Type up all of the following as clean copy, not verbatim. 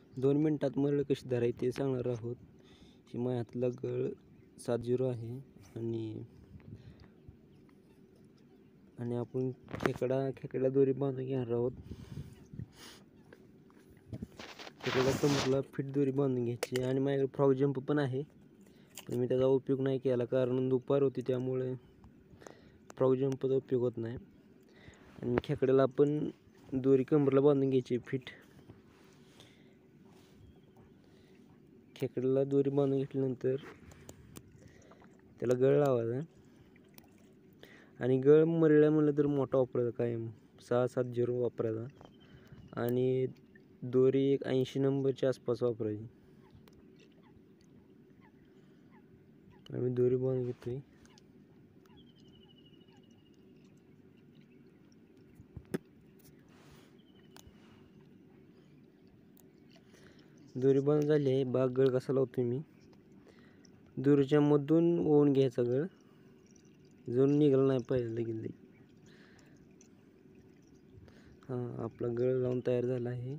2 मिनिटात मरळ कशी धरायची ते सांगणार आहोत. ही माझ्या हातला गळ 70 आहे आणि आपण खेकडा दोरी बांधून घेणार आहोत. खेकडा कमरला फिट दोरी बांधून घ्यायची आणि माझ्याकडे फ्रॉग जंप पण आहे, पण मी त्याचा उपयोग नाही केला कारण दुपार होती त्यामुळे फ्रॉग जंपचा उपयोग होत नाही. आणि खेकड्याला आपण दोरी कमरला बांधून घ्यायची फिट. खेकड्याला दोरी बांधून घेतल्यानंतर त्याला गळ लावायचा आणि गळ मरळ्या म्हणलं तर मोठा वापरायचा, कायम 670 वापरायचा आणि दोरी एक 80 नंबरच्या आसपास वापरायची. आम्ही दोरी बांधून घेतोय. दोरी बांधून झाली आहे. बाग गळ कसा लावतोय मी, दोरीच्या मधून ओवून घ्यायचा गळ, जणू निघाला नाही पाहिजे लगेच. आपला गळ लावून तयार झाला आहे.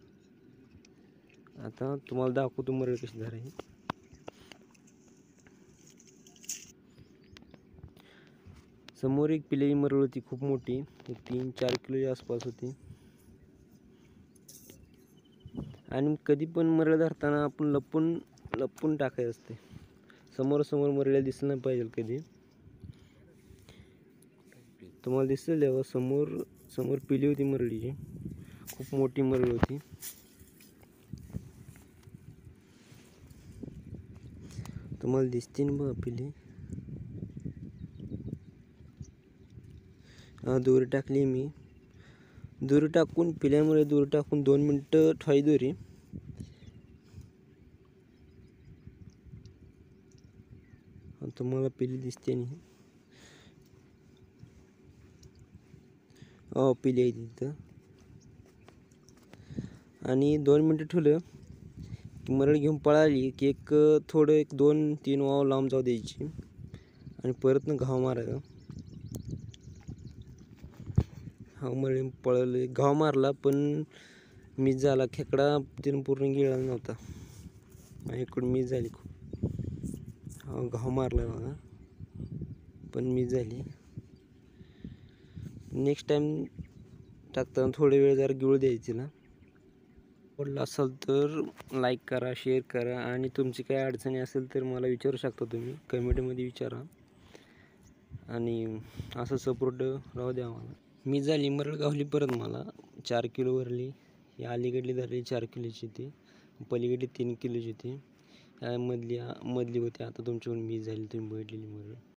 आता तुम्हाला दाखवतो मरळ कशी धरायची. समोर एक पिलेची मरळ होती, खूप मोठी, 3-4 किलोच्या आसपास होती. आणि कधी पण मरळ धरताना आपण लपून टाकायचं असते. समोर मरळ्या दिसलं नाही पाहिजे कधी. तुम्हाला दिसेल तेव्हा समोर पिली होती मरळीची, खूप मोठी मरळ होती. तुम्हाला दिसते ना बघा पिली. दोरी टाकली मी. दोरी टाकून पिल्यामुळे दोरी टाकून 2 मिनिटं ठेवायची दोरी. तुम्हाला पिली दिसते नाही. पिली आहे तिथं. आणि 2 मिनिटं ठेवलं की मरळ घेऊन पळाली की एक 2-3 वाव लांब जाऊ द्यायची आणि परत घाव मारायचा. मरळी पळले, घाव मारला पण मिस झाला. खेकडा तिने पूर्ण गिळला नव्हता, माझ्याकडून मिस झाली खूप. घाव मारला बघा, पण मिस झाली. नेक्स्ट टाइम टाकताना थोडे वेळ जरा गिळू द्यायची ना. आवडला असेल तर लाईक करा, शेअर करा आणि तुमची काही अडचणी असेल तर मला विचारू शकता तुम्ही, कमेंटमध्ये विचारा. आणि असं सपोर्ट राहू द्या मला. मी झाली मरळ गावली परत मला 4 किलो वरली. ही अलीकडली धरली 4 किलोची होती, पलीकडली 3 किलोची होती. मधली होती आता तुमच्याकडून मिस झाली, तुम्ही बघितलेली मरळ.